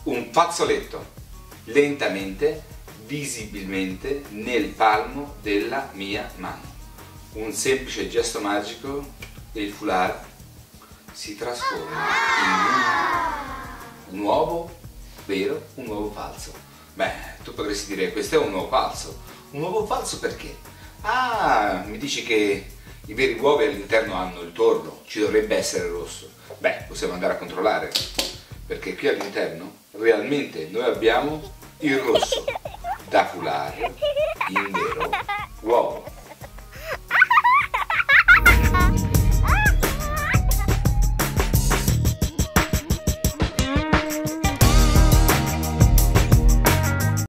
un fazzoletto lentamente, visibilmente nel palmo della mia mano. Un semplice gesto magico e il foulard si trasforma in un uovo vero, un uovo falso. Beh, tu potresti dire questo è un uovo falso. Un uovo falso perché? Ah, mi dici che i veri uovi all'interno hanno il torlo, ci dovrebbe essere rosso. Beh, possiamo andare a controllare, perché qui all'interno realmente noi abbiamo il rosso. Da foulard invece